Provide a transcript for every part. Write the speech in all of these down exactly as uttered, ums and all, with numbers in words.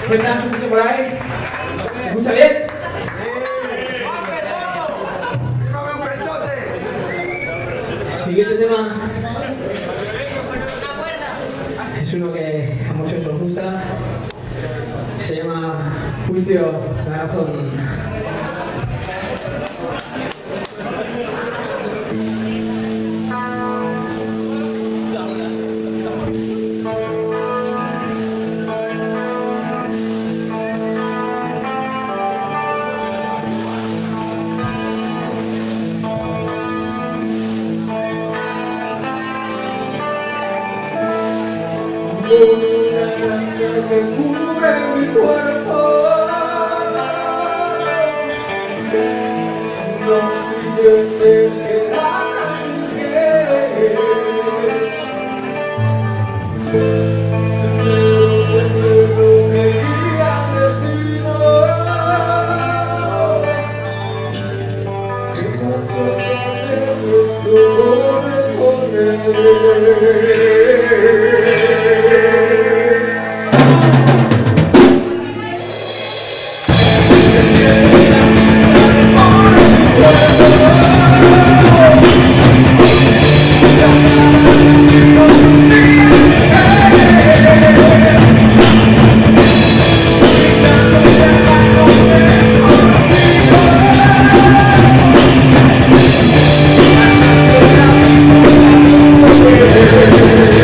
¿Qué tal? ¿Se escucha por ahí? ¿Se escucha bien? Siguiente tema es uno que a muchos os gusta, se llama Juicio de la Razón. Que cubre mi cuerpo, los billetes que dan mis pies, senderos de hierro que guían destino, que muchos anhelos yo recorreré. Yeah.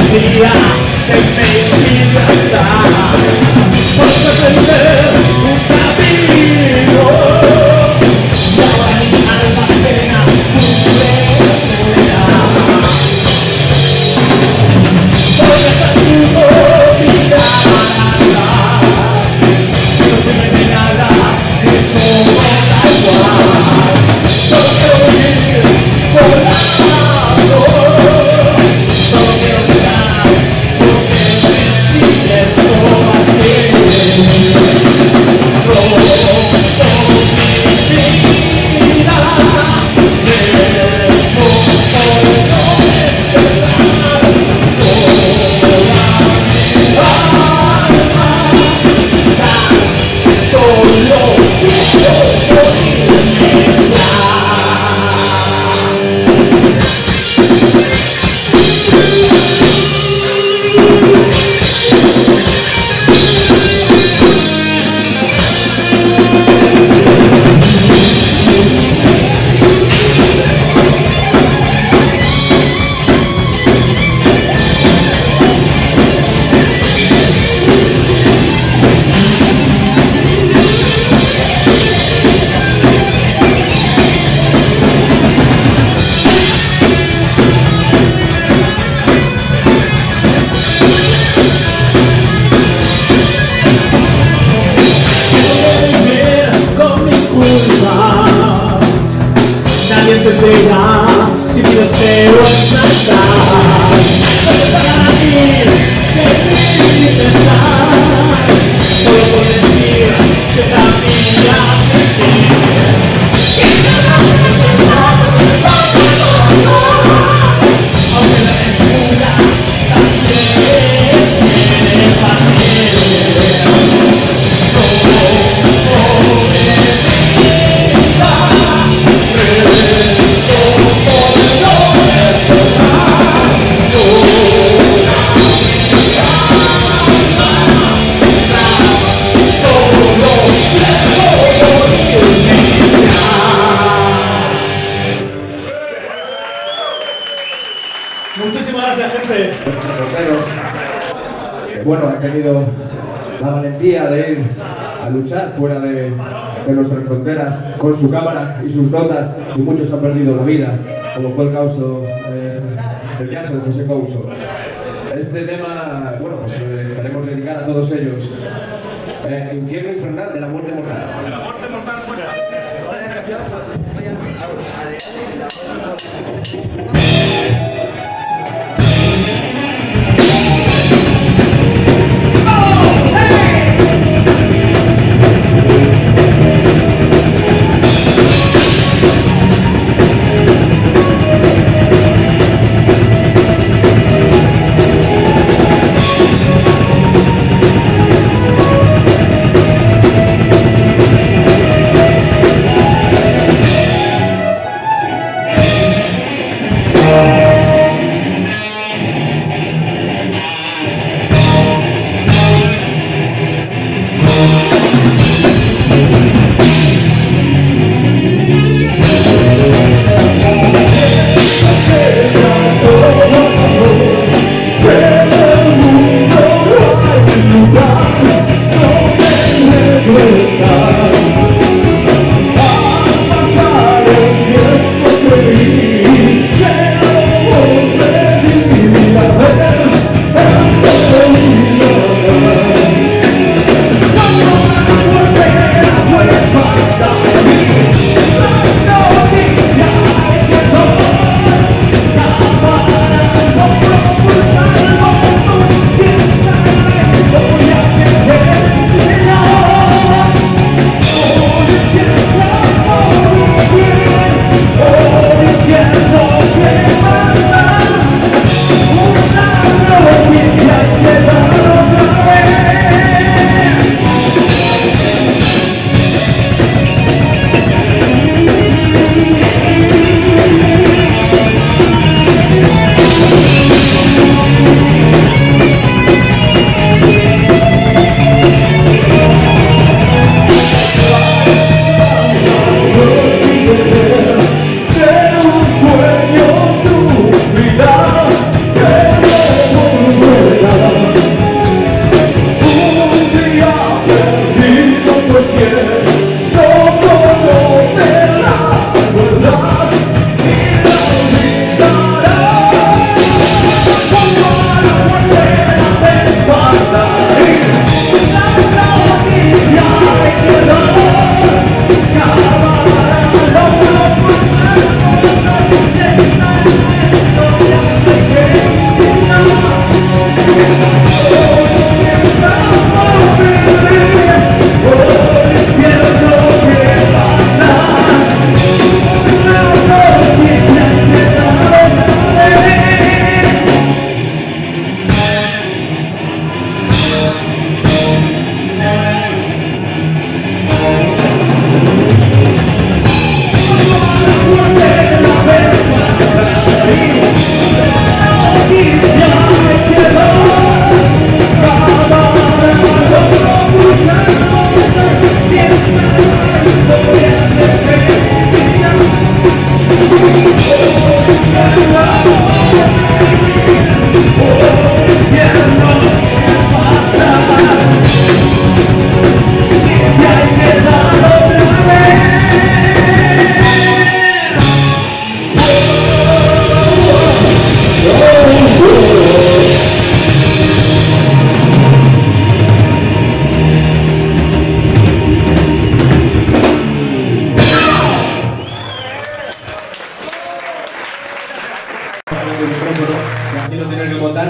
valentía que me inspira a estar por defender un camino. Y ahora mi alma pena tu fuera. Porque hasta tu vida no tiene nada que como da igual. Solo quiero vivir volando. Solo quiero mirar porque me siento así. Todo mi vida debo por no esperar. Toda mi alma tan solo quiero morirme ya. Nadie entenderá si mi deseo es cantar. Solo para mí que mi libertad, solo por decir que la vida me sigue. Que cada una piensa aunque la aventura también tiene familia. Muchísimas gracias, gente. Que bueno, han tenido la valentía de ir a luchar fuera de, de nuestras fronteras con su cámara y sus notas, y muchos han perdido la vida, como fue el caso, eh, el caso de José Couso. Este tema, bueno, pues eh, queremos dedicar a todos ellos. Eh, Infierno infernal de la muerte mortal. De la muerte mortal fuera. Oh,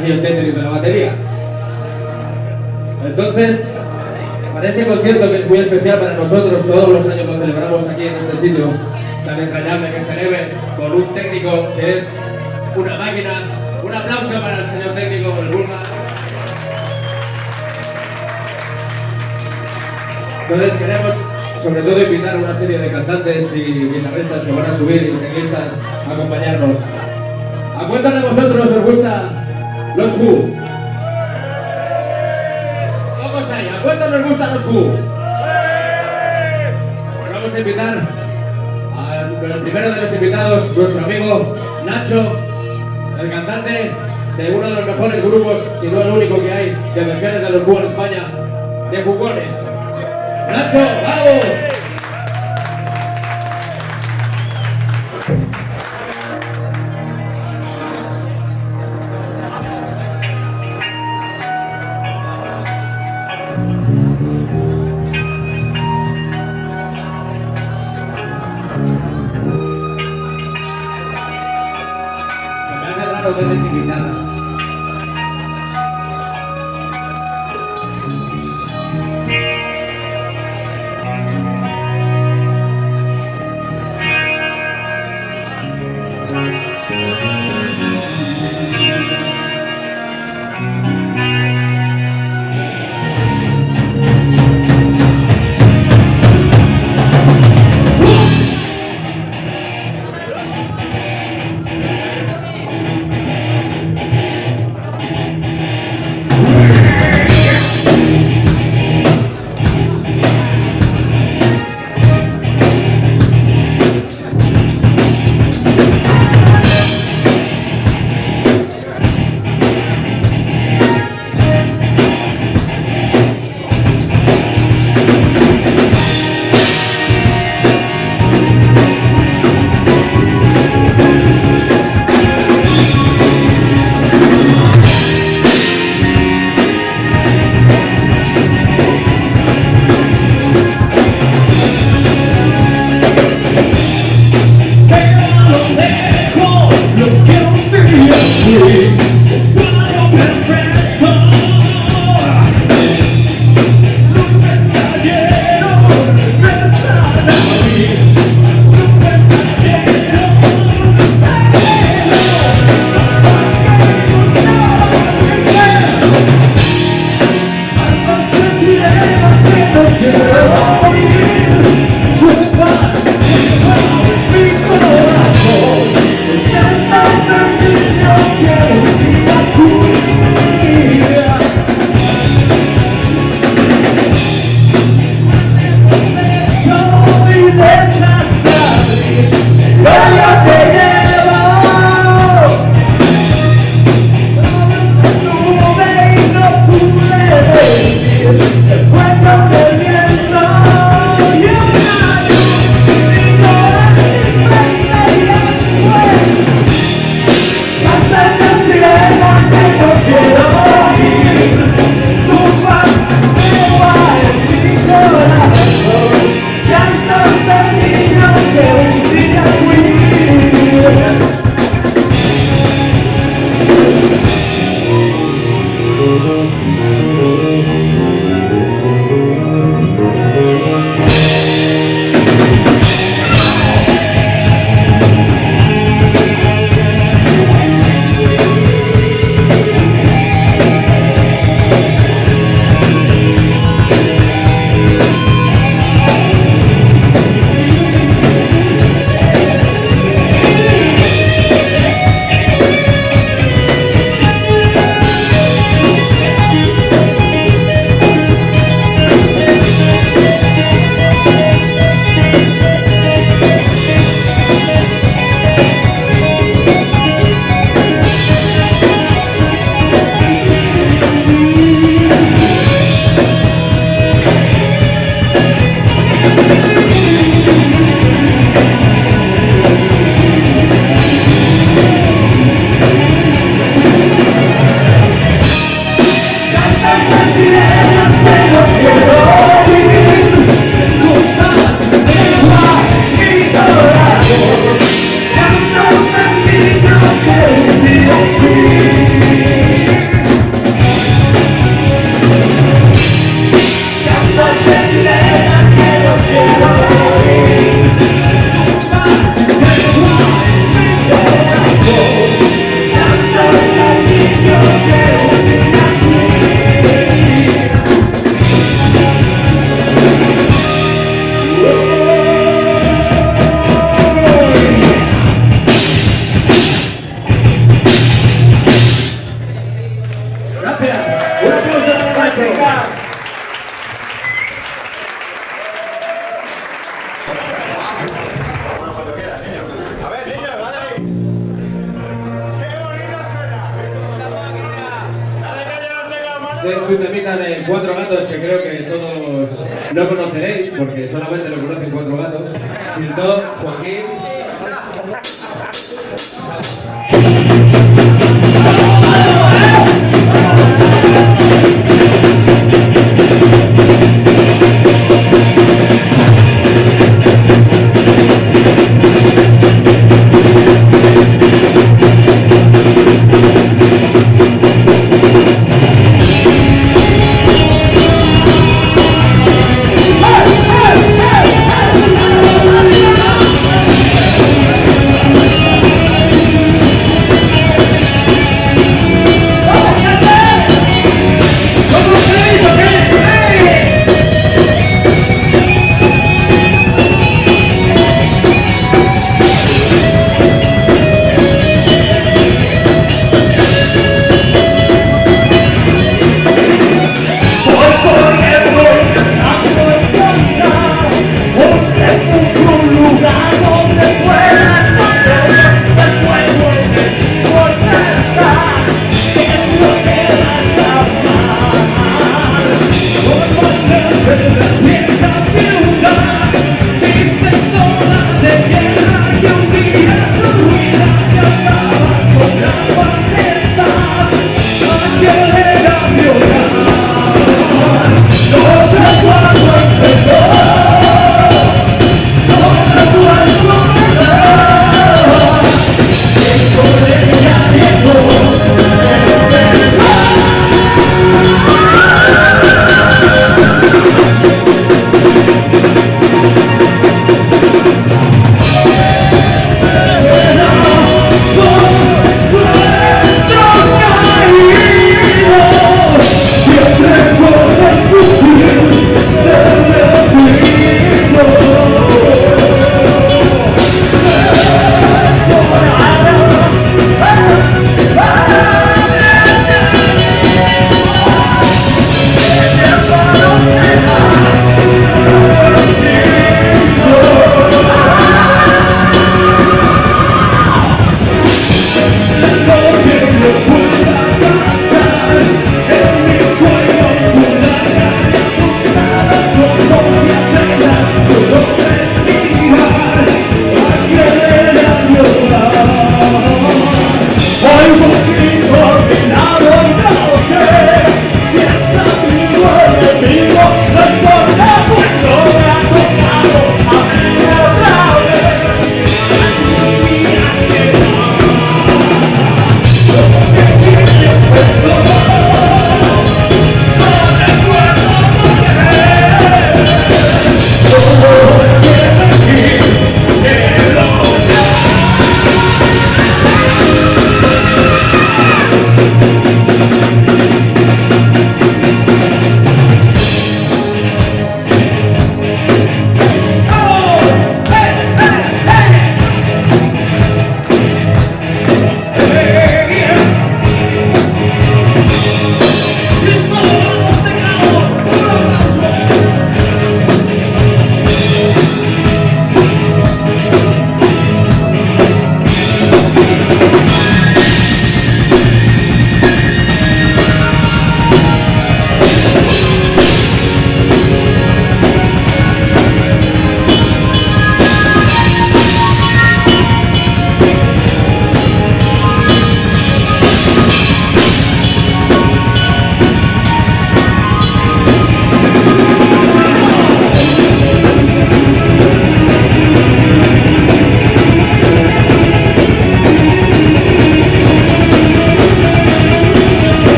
aquí el técnico de la batería. Entonces, para este concierto que es muy especial para nosotros, todos los años lo celebramos aquí en este sitio tan entrañable que se debe, con un técnico que es una máquina. Un aplauso para el señor técnico, el Bulma. Entonces queremos sobre todo invitar a una serie de cantantes y guitarristas que van a subir y teclistas a acompañarnos. ¿A cuántos de vosotros os gustan los Who? Vamos ahí, ¿a cuántos nos gustan los Who? Pues vamos a invitar al primero de los invitados, nuestro amigo Nacho, el cantante de uno de los mejores grupos, si no el único que hay, de versiones de los Who en España, de Bucones. ¡Nacho, vamos! Se me hace raro verme sin guitarra. Gracias. Un aplauso para Básica. De su temita de Cuatro Gatos, que creo que todos no conoceréis, porque solamente lo conocen Cuatro Gatos. Filtó Joaquín.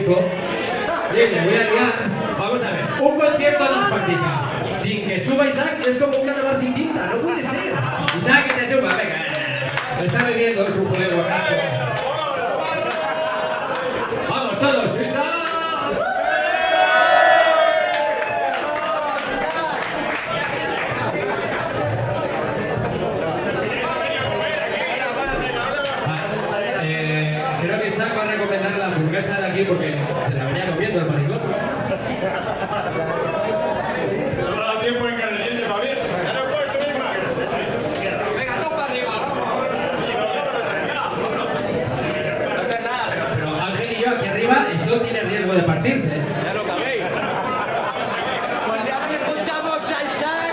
tiempo. Bien, me voy a liar. Vamos a ver, un concierto de Asfáltica sin que suba Isaac es como un carnaval sin tinta, no puede ser. Isaac, que te suba, venga. Lo está bebiendo, es un joder borracho. Vamos todos, Isaac. Eh, creo que Isaac va a recomendar la hamburguesa de aquí porque se la venía comiendo el maricón. No da tiempo en caliente todavía. Venga, tú para arriba. Pero Ángel y yo aquí arriba, esto tiene riesgo de partirse. Ya lo sabéis. Pues ya preguntamos a Isaac.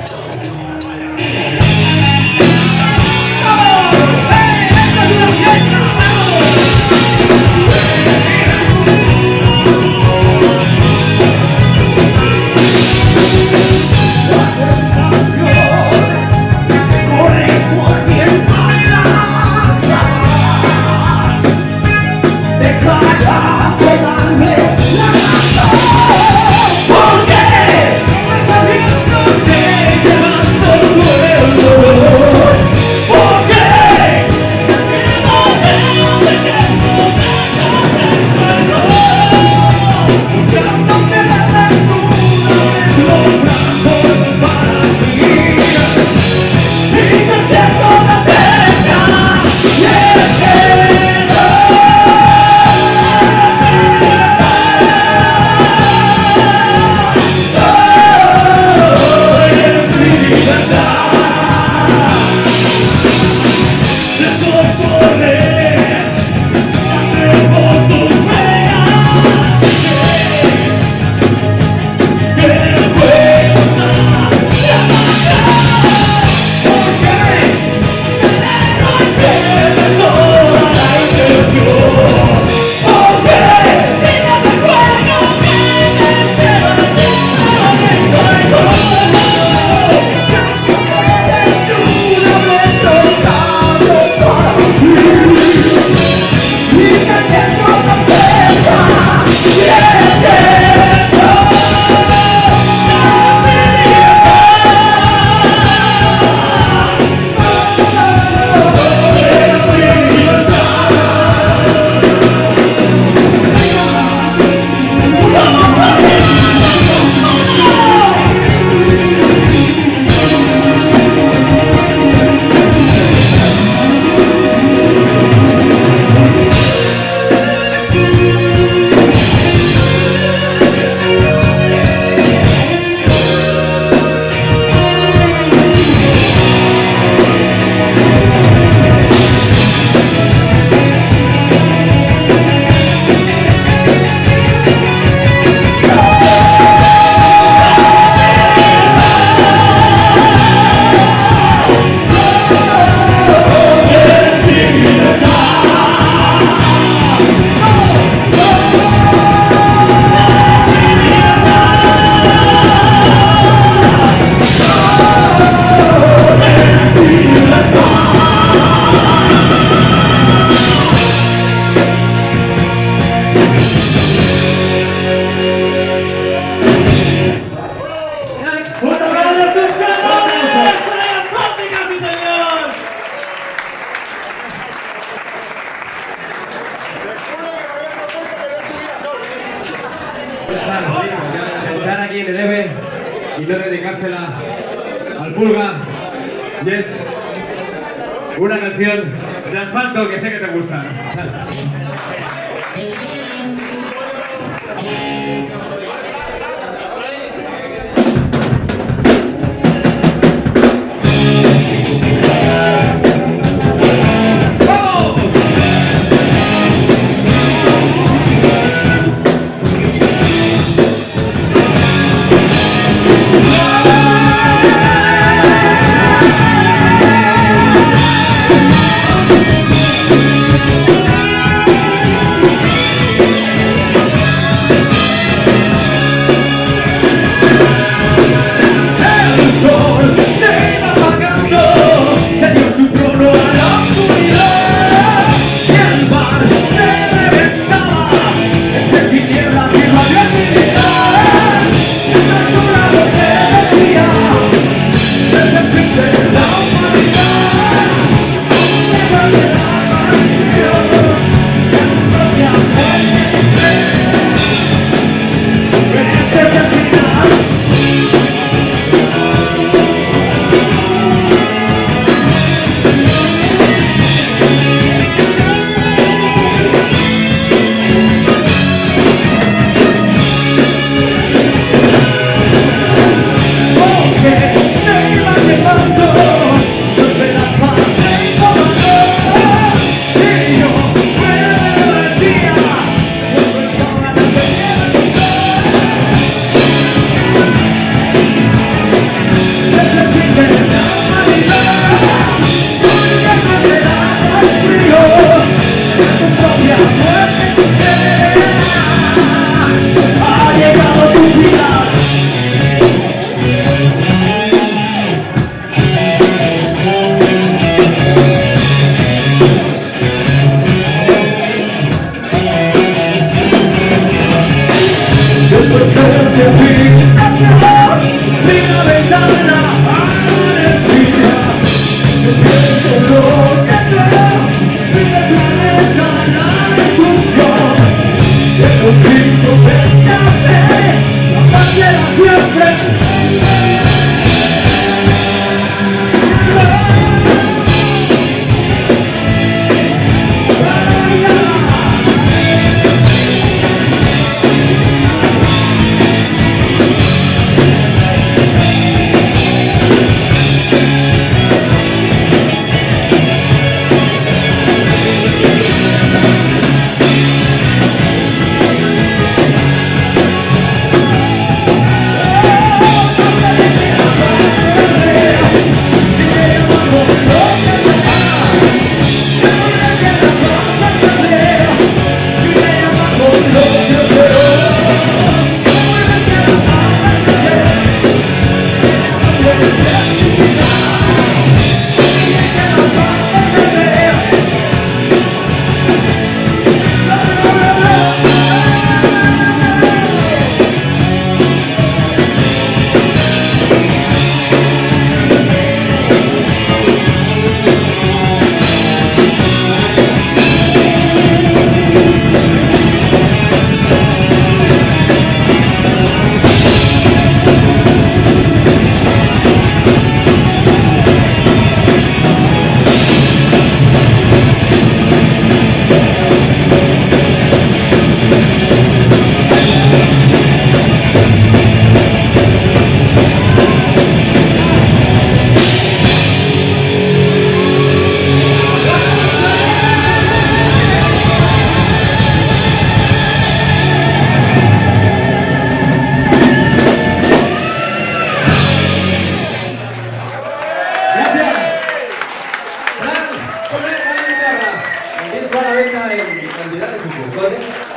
Estar aquí en el EVE y no dedicársela al Pulga. Y es una canción de Asfalto que sé que te gusta. We'll be right back. van a la venta en cantidades importantes.